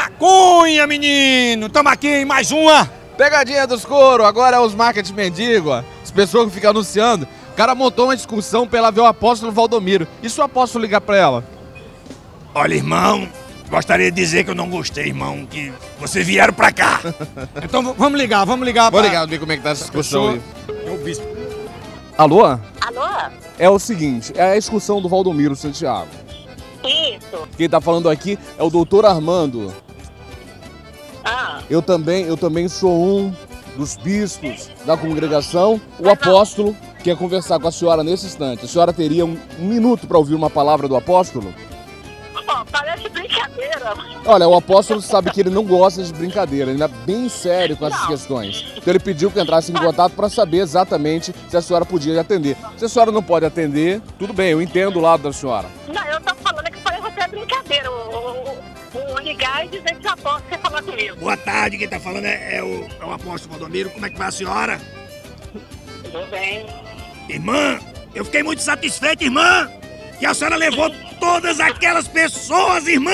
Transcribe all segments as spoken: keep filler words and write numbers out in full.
A cunha, menino! Tamo aqui em mais uma! Pegadinha dos couro, agora é os marketing mendigo, ó. As pessoas que ficam anunciando. O cara montou uma discussão pra ela ver o apóstolo Valdomiro. E se o apóstolo ligar pra ela? Olha, irmão, gostaria de dizer que eu não gostei, irmão, que vocês vieram pra cá. Então vamos ligar, vamos ligar pra... Vou ligar, ver como é que tá essa discussão aí. É o bispo. Alô? Alô? É o seguinte, é a excursão do Valdomiro Santiago. Isso. Quem tá falando aqui é o doutor Armando. Ah, Eu também, eu também sou um dos bispos da congregação. O apóstolo quer conversar com a senhora nesse instante. A senhora teria um, um minuto para ouvir uma palavra do apóstolo? oh, parece brincadeira. Olha, o apóstolo sabe que ele não gosta de brincadeira, ele é bem sério com essas Não. questões. Então ele pediu que eu entrasse em contato para saber exatamente se a senhora podia atender. Se a senhora não pode atender, tudo bem, eu entendo o lado da senhora. Não, eu tô falando que parece até brincadeira. O, o, o ligar e dizer que eu posso quer falar comigo. Boa tarde, quem tá falando é, é o, é o apóstolo Valdomiro. Como é que vai a senhora? Tudo bem. Irmã, eu fiquei muito satisfeito, irmã, que a senhora levou todas aquelas pessoas, irmã,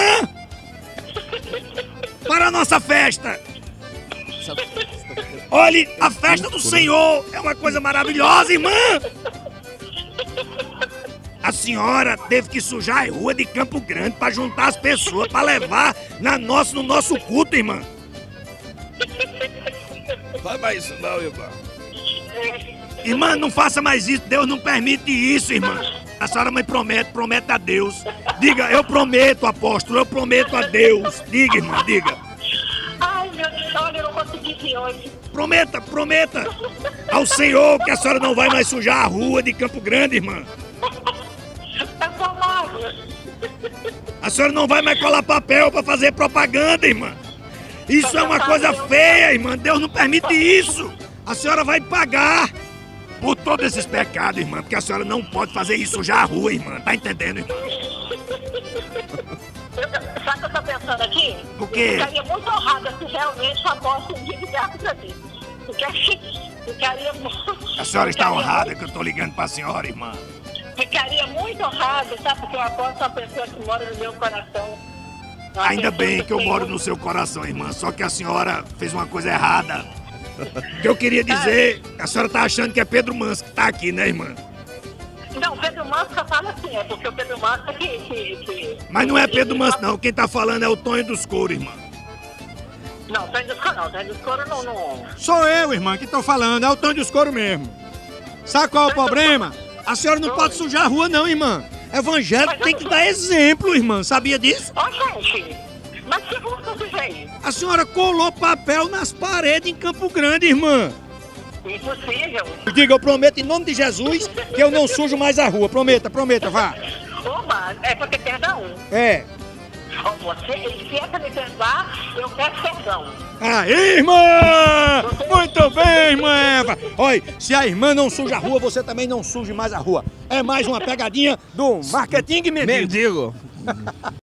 para a nossa festa. Olhe, a festa do Senhor é uma coisa maravilhosa, irmã. A senhora teve que sujar a rua de Campo Grande para juntar as pessoas, para levar na nossa, no nosso culto, irmã. Faz mais isso não, irmã. Irmã, não faça mais isso, Deus não permite isso, irmã. A senhora me promete, promete a Deus. Diga, eu prometo, apóstolo, eu prometo a Deus. Diga, irmã, diga. Ai, meu Deus, olha, eu não consegui vir hoje. Prometa, prometa ao Senhor que a senhora não vai mais sujar a rua de Campo Grande, irmã. Tá tomado. A senhora não vai mais colar papel pra fazer propaganda, irmã. Isso é uma coisa feia, irmã. Deus não permite isso. A senhora vai pagar por todos esses pecados, irmã, porque a senhora não pode fazer isso, sujar a rua, irmã. Tá entendendo, irmã? Sabe o que eu tô pensando aqui? O quê? Eu ficaria muito honrada se realmente o apóstolo ligasse pra mim. Porque ficaria muito... A senhora está ficaria honrada muito- que eu tô ligando pra senhora, irmã. Ficaria muito honrada, sabe? Porque o apóstolo é uma pessoa que mora no meu coração. Uma Ainda pessoa bem que eu tem moro muito- no seu coração, irmã. Só que a senhora fez uma coisa errada. O que eu queria dizer, a senhora tá achando que é Pedro Manso que tá aqui, né, irmã? Não, o Pedro Manso só fala assim, é porque o Pedro Manso é que... que, que Mas não é que- Pedro que- Manso, não. Quem tá falando é o Tonho dos Couros, irmã. Não, Tonho dos Coros não, Tonho dos Coros não, não... Sou eu, irmã, que tô falando. É o Tonho dos Couros mesmo. Sabe qual é o problema? A senhora não pode sujar a rua, não, irmã. Evangélico tem que dar exemplo, irmã. Sabia disso? Ó, gente, mas que rua que eu sujei? A senhora colou papel nas paredes em Campo Grande, irmã. Impossível. Diga, eu prometo em nome de Jesus que eu não sujo mais a rua. Prometa, prometa, vá. Oba, é porque perdão. É. Ó, você, se é pra me perdoar, eu peço perdão. Aí, irmã! Muito bem, irmã Eva! Olha, se a irmã não suja a rua, você também não suje mais a rua. É mais uma pegadinha do marketing mendigo. Mendigo.